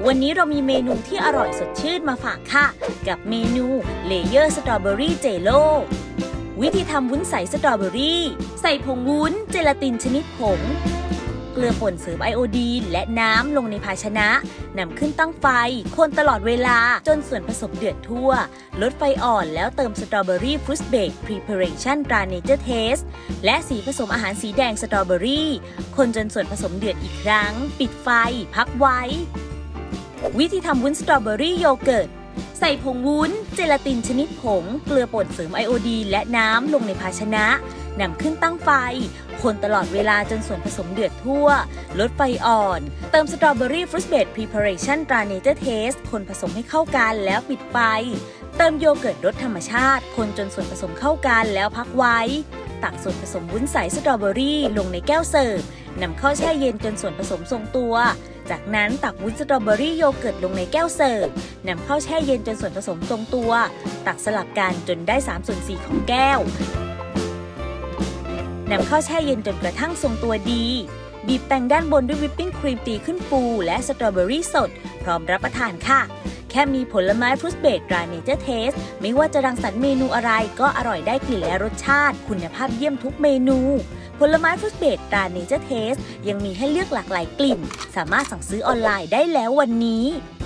วันนี้เรามีเมนูที่อร่อยสดชื่นมาฝากค่ะกับเมนูเลเยอร์สตรอเบอรี่เจโล่วิธีทำวุ้นใสสตรอเบอรี่ใส่ผงวุ้นเจลาตินชนิดผงเกลือป่นเสริมไอโอดีนและน้ำลงในภาชนะนำขึ้นตั้งไฟคนตลอดเวลาจนส่วนผสมเดือดทั่วลดไฟอ่อนแล้วเติมสตรอเบอรี่ฟรุตเบรกพรีเพอเรชั่นตราเนเจอร์เทสและสีผสมอาหารสีแดงสตรอเบอรี่คนจนส่วนผสมเดือดอีกครั้งปิดไฟพักไว้วิธีทำวุ้นสตรอเบอรี่โยเกิร์ตใส่ผงวุ้นเจลาตินชนิดผงเกลือป่นเสริมไอโอดีนและน้ำลงในภาชนะนำขึ้นตั้งไฟคนตลอดเวลาจนส่วนผสมเดือดทั่วลดไฟอ่อนเติมสตรอเบอรี่ฟรุตเบรกพรีเพอเรชั่นตราเนเจอร์เทสคนผสมให้เข้ากันแล้วปิดไฟเติมโยเกิร์ตรสธรรมชาติคนจนส่วนผสมเข้ากันแล้วพักไว้ตักส่วนผสมวุ้นใสสตรอเบอรี่ลงในแก้วเสิร์ฟนำเข้าแช่เย็นจนส่วนผสมทรงตัวจากนั้นตักวุ้นสตรอเบอรี่โยเกิร์ตลงในแก้วเสิร์ฟนำเข้าแช่เย็นจนส่วนผสมทรงตัวตักสลับกันจนได้3/4ของแก้วนำเข้าแช่เย็นจนกระทั่งทรงตัวดีบีบแต่งด้านบนด้วยวิปปิ้งครีมตีขึ้นฟูและสตรอเบอรี่สดพร้อมรับประทานค่ะแค่มีผลไม้ฟรุตเบรกตราเนเจอร์เทสไม่ว่าจะรังสรรค์เมนูอะไรก็อร่อยได้กลิ่นและรสชาติคุณภาพเยี่ยมทุกเมนูผลไม้ฟรุตเบรกตราเนเจอร์เทสยังมีให้เลือกหลากหลายกลิ่นสามารถสั่งซื้อออนไลน์ได้แล้ววันนี้